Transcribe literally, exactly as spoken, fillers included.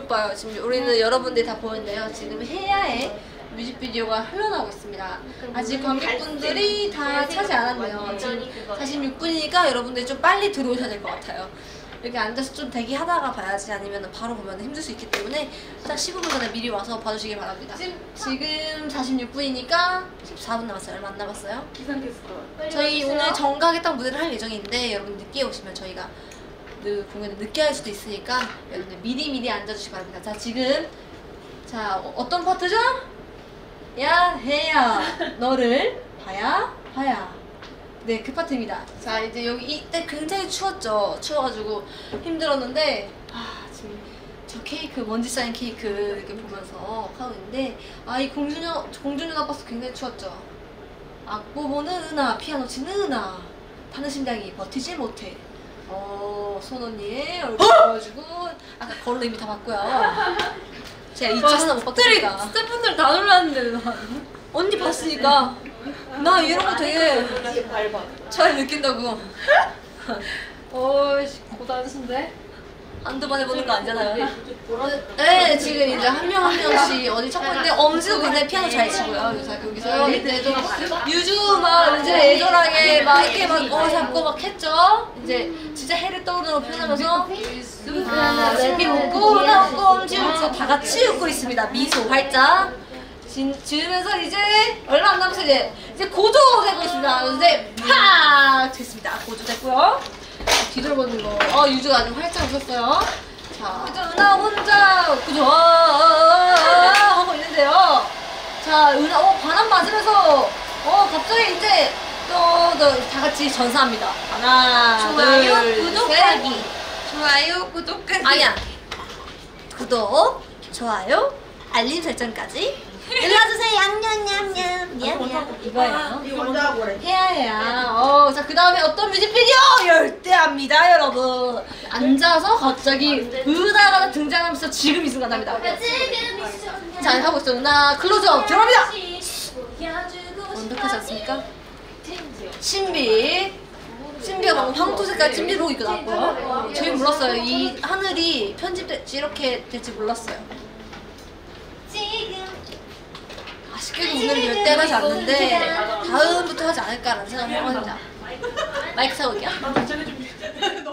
봐요. 지금 우리는 여러분들이 다 보는데요. 지금 혜야의 뮤직비디오가 흘러나오고 있습니다. 아직 관객분들이 다 차지 않았네요. 지금 사십육 분이니까 여러분들이 좀 빨리 들어오셔야 될 것 같아요. 이렇게 앉아서 좀 대기하다가 봐야지, 아니면 바로 보면 힘들 수 있기 때문에 딱 십오 분 전에 미리 와서 봐주시기 바랍니다. 지금 사십육 분이니까 십사 분 남았어요. 얼마 안 남았어요? 저희 오늘 정각에 딱 무대를 할 예정인데 여러분 늦게 오시면 저희가 늘 공연을 늦게 할 수도 있으니까 여러분들 미리 미리 앉아주시기 바랍니다. 자, 지금 자 어, 어떤 파트죠? 야 해야 너를 봐야 봐야. 네, 그 파트입니다. 자, 이제 여기 이때 굉장히 추웠죠. 추워가지고 힘들었는데 아 지금 저 케이크, 먼지 쌓인 케이크 이렇게 보면서 하고 있는데 아, 이 공주녀 공주누나 버스 굉장히 추웠죠. 악보 보는 은하, 피아노 치는 은하, 타는 심장이 버티지 못해. 어, 손언니의 얼굴 보여주고 아까 걸로 이미 다 봤고요. 제가 이 차 하나 못 봤으니까 스태프분들 다 놀랐는데 나 언니 봤으니까 나 이런 거 되게 잘 느낀다고. 어이씨 고단수인데? 한두 번 해보는 거 아니잖아요. 네, 지금 이제 한 명 한 명씩 어디 찾고 있는데 엄지도 굉장히 피아노 잘 치고요. 그래서 여기서 이제 좀 유주 막 이제 애절하게 막 이렇게 막 어 잡고 막 했죠. 이제 진짜 해를 떠오르는 표현하면서 하나 둘 웃고 하나 웃고 엄지 웃고 다 같이 웃고 있습니다. 미소 활짝 지으면서 이제 얼마 안 남아서 이제 이제 고조 되고 있습니다. 이제 팍 됐습니다. 고조 됐고요. 뒤돌보는 거. 어, 유주가 아주 활짝 웃었어요. 자, 이제 은하 혼자 그죠? 하고 있는데요. 자, 은하 어 바람 맞으면서 어 갑자기 이제 또다 같이 전사합니다. 하나, 좋아요, 둘, 구독하기. 셋. 좋아요, 구독하기. 아니야. 구독, 좋아요, 알림 설정까지 눌러주세요. 냠냠냠냠. 미안해요. 이거예요. 이거 먼저 하고 그래. 해야야. 어, 자, 그 다음에 어떤 뮤직비디오? 열대합니다, 여러분. 앉아서 갑자기 은하가 등장하면서 지금 이 순간 납니다. 자, 하고 있어. 은하 클로즈업 들어갑니다. 완벽하지 않습니까? 신비. 신비가 방금 황토 색깔 찜질복 입고 나왔고요. 저희 몰랐어요. 이 하늘이 편집될지 이렇게 될지 몰랐어요. 아쉽게도 오늘 열대를 하지 않는데 다음부터 하지 않을까라는 생각을 해봅니다. 마이크 사고 올게요.